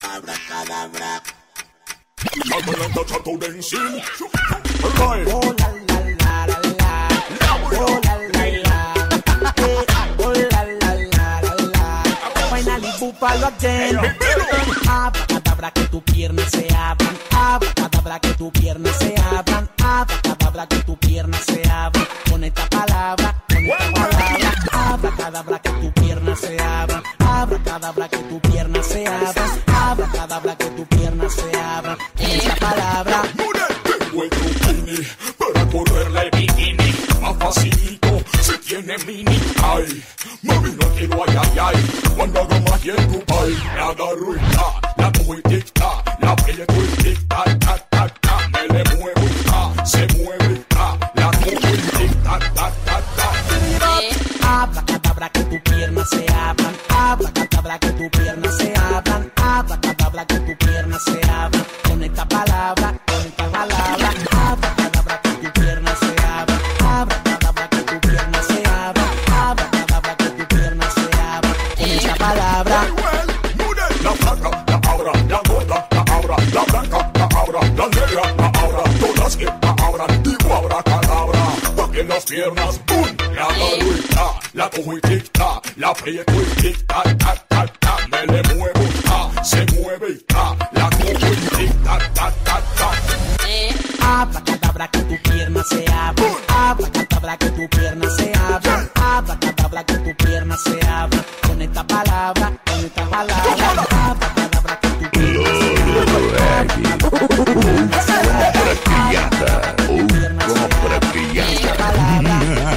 Abracadabra. Adelanta chato densil. Right. Oh la la la la la. Oh la la la. Oh la la la la la. Finally búfalo again. Abracadabra que tu piernas se abran. Abracadabra que tu piernas se abran. Abracadabra que tu piernas se abran. Con esta palabra, con esta palabra. Abracadabra que tu piernas se abran. Abracadabra que tu piernas se abran. Abracadabra que tu piernas se abran. Con esta palabra. Tengo el bikini para correrle el bikini. Más facilito se tiene mini. Ay, mami no quiero ay ay ay. Cuando hago magia en tu país, la agarro y la cojo y tic-ta. La pelleto y tic-ta, ta, ta, ta. Me le muevo y ta, se mueve y ta. La cojo y tic-ta, ta, ta, ta. Abracadabra que tu piernas se abran. Abracadabra que tu piernas se abran. Abracadabra que tu piernas se abran. Con esta palabra, con esta palabra. Abracadabra que tu piernas se abran. Abracadabra que tu piernas se abran. Abracadabra que tu piernas se abran. Con esta palabra. La flaca, la abra, la gorda, la abra, la blanca, la abra, la negra, la abra, todas que la abran, digo abracadabra, porque las piernas, ¡pum! La agarro y ta, la cojo y tic-ta, la aprieto y tic-ta, ta, ta, ta, me le muevo, ta, se mueve y ta, la cojo y tic-ta, ta, ta, ta. Abracadabra que tu piernas se abran. Abracadabra que tu piernas se abran. Abracadabra que tu piernas se abran. Con esta palabra, con esta palabra. Abracadabra que tu piernas se abran. Compra criada, compra criada.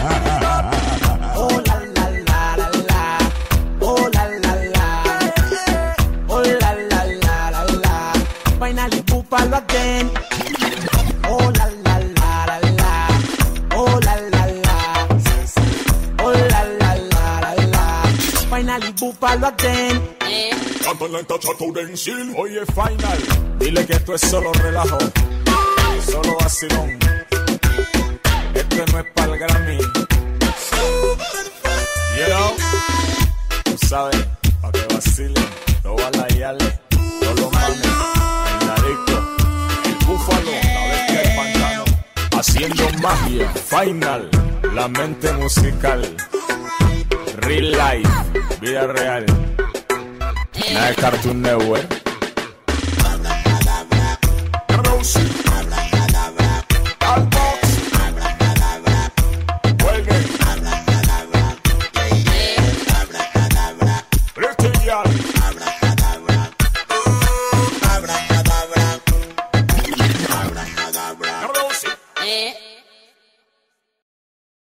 Oh la la la la la. Oh la la la. Oh la la la la la. Finally búfalo again. Oh la la la la la. Oh la la la. Oh la la la la la. Finally búfalo again. Canta lenta chato densil. Oye, Final, dile que esto es solo relajo, solo vacilón. Esto no es para el Grammy. You know, tú sabes, pa' que vacilen, no va a layarle, no lo mames. En la disco, el búfalo, la bestia del pantano, haciendo magia. Final, la mente musical, real life, vida real. Nada de Cartoon Network. Abracadabra. Rosie, Abracadabra. Albox, Abracadabra. Juegue, Abracadabra. Abracadabra. Cristian, Abracadabra. Abracadabra. Abracadabra. Rosie.